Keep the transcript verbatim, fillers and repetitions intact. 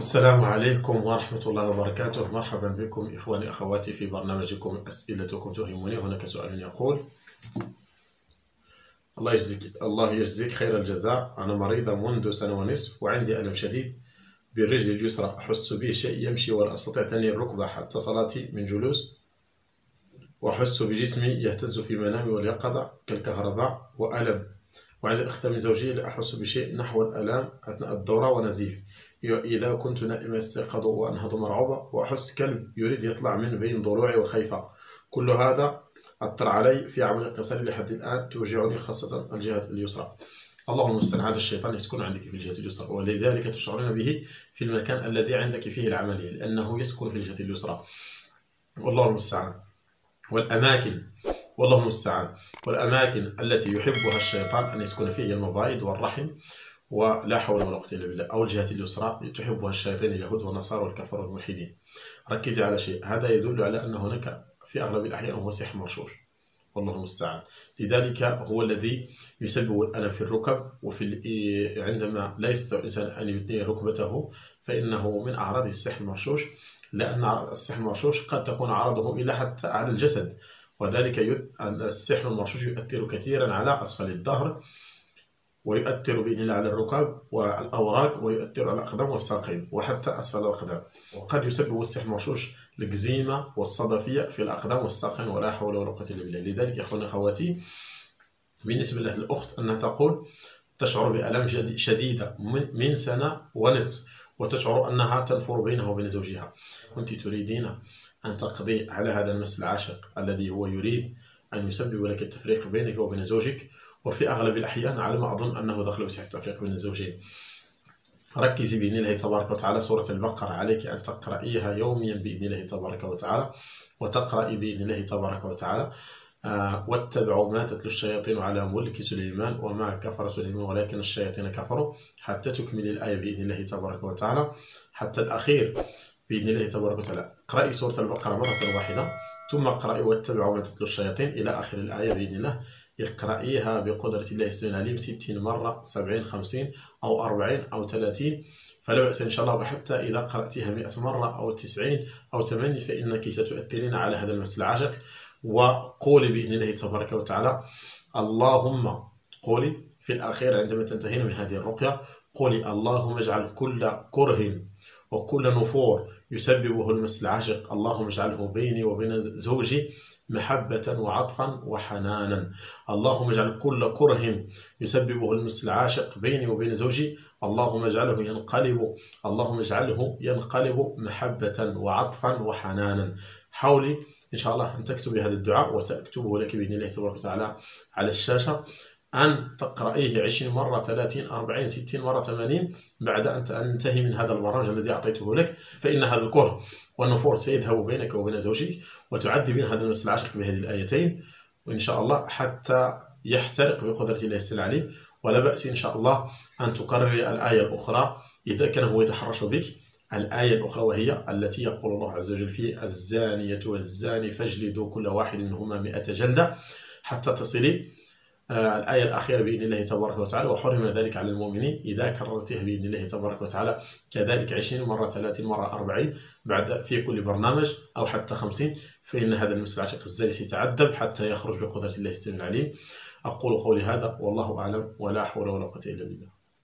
السلام عليكم ورحمة الله وبركاته. مرحبا بكم إخواني أخواتي في برنامجكم أسئلتكم تهمني. هناك سؤال يقول: الله يجزيك الله يجزيك خير الجزاء. أنا مريضة منذ سنة ونصف وعندي ألم شديد بالرجل اليسرى، أحس به شيء يمشي ولا أستطيع تني الركبة حتى صلاتي من جلوس، وأحس بجسمي يهتز في منامي واليقظة كالكهرباء وألم. وعند الأخت من زوجي لا أحس بشيء نحو الآلام أثناء الدورة ونزيف. إذا كنت نائمة استيقظ وأنهض مرعوبة، وأحس كلب يريد يطلع من بين ضلوعي وخايفة. كل هذا أثر علي في عمل قصري لحد الآن، توجعني خاصة الجهة اليسرى. الله المستعان، هذا الشيطان يسكن عندك في الجهة اليسرى، ولذلك تشعرين به في المكان الذي عندك فيه العملية، لأنه يسكن في الجهة اليسرى. والله المستعان. والأماكن والله المستعان والأماكن التي يحبها الشيطان أن يسكن فيها المبايض والرحم، ولا حول ولا قوة إلا بالله. أو الجهة اليسرى تحبها الشياطين اليهود والنصارى والكفر والملحدين. ركزي على شيء، هذا يدل على أن هناك في أغلب الأحيان هو سحر مرشوش. والله المستعان. لذلك هو الذي يسبب الألم في الركب، وفي عندما لا يستطيع الإنسان أن يثني ركبته فإنه من أعراض السحر المرشوش، لأن السحر المرشوش قد تكون أعراضه إلى حتى على الجسد، وذلك السحر المرشوش يؤثر كثيرا على أسفل الظهر، ويؤثر بإذن الله على الركاب والأوراق، ويؤثر على الأقدام والساقين وحتى أسفل الأقدام. وقد يسبب السحر المرشوش الإكزيما والصدفية في الأقدام والساقين، ولا حول ولا قوة إلا بالله. لذلك إخواني أخواتي، بالنسبة للأخت أنها تقول تشعر بآلام شديدة من سنة ونصف، وتشعر أنها تنفر بينها وبين زوجها. كنت تريدين أن تقضي على هذا المس العاشق الذي هو يريد أن يسبب لك التفريق بينك وبين زوجك، وفي أغلب الأحيان على ما أظن أنه دخل بسحر التفريق بين الزوجين. ركزي بإذن الله تبارك وتعالى سورة البقرة، عليك أن تقرأيها يوميا بإذن الله تبارك وتعالى، وتقرأي بإذن الله تبارك وتعالى آه واتبعوا ما تتلو الشياطين على ملك سليمان وما كفر سليمان ولكن الشياطين كفروا، حتى تكمل الآية بإذن الله تبارك وتعالى حتى الأخير بإذن الله تبارك وتعالى. اقرأي سورة البقرة مرة واحدة، ثم اقرأي واتبعوا ما تتلو الشياطين إلى آخر الآية بإذن الله. اقرأيها بقدرة الله السميع العليم ستين مرة، سبعين، خمسين أو أربعين أو ثلاثين، فلا بأس إن شاء الله. وحتى إذا قرأتها مئة مرة أو تسعين أو ثمانين فإنك ستؤثرين على هذا المس العاشق. وقولي بإذن الله تبارك وتعالى اللهم، قولي في الأخير عندما تنتهين من هذه الرقية، قولي اللهم اجعل كل كره وكل نفور يسببه المس العاشق، اللهم اجعله بيني وبين زوجي محبة وعطفا وحنانا. اللهم اجعل كل كره يسببه المس العاشق بيني وبين زوجي، اللهم اجعله ينقلب اللهم اجعله ينقلب محبة وعطفا وحنانا. حاولي إن شاء الله أن تكتبي هذا الدعاء، وسأكتبه لك بإذن الله تبارك وتعالى على الشاشة. أن تقرأيه عشرين مرة، ثلاثين، أربعين، ستين مرة، ثمانين بعد أن تنتهي من هذا البرنامج الذي أعطيته لك، فإن هذا الكره والنفور سيذهب بينك وبين زوجك، وتعذبين هذا المس العاشق بهذه الآيتين، وإن شاء الله حتى يحترق بقدرة الله السميع العليم. ولا بأس إن شاء الله أن تكرري الآية الأخرى إذا كان هو يتحرش بك، الآية الأخرى وهي التي يقول الله عز وجل في الزانية والزاني فاجلدوا كل واحد منهما مئة جلدة، حتى تصلي آه الآية الأخيرة بإذن الله تبارك وتعالى. وحرم ذلك على المؤمنين إذا كررتها بإذن الله تبارك وتعالى كذلك عشرين مرة، ثلاثين مرة، أربعين بعد في كل برنامج، أو حتى خمسين، فإن هذا المس العاشق الزاني سيتعذب حتى يخرج بقدرة الله السميع العليم. أقول قولي هذا والله أعلم، ولا حول ولا قوة إلا بالله.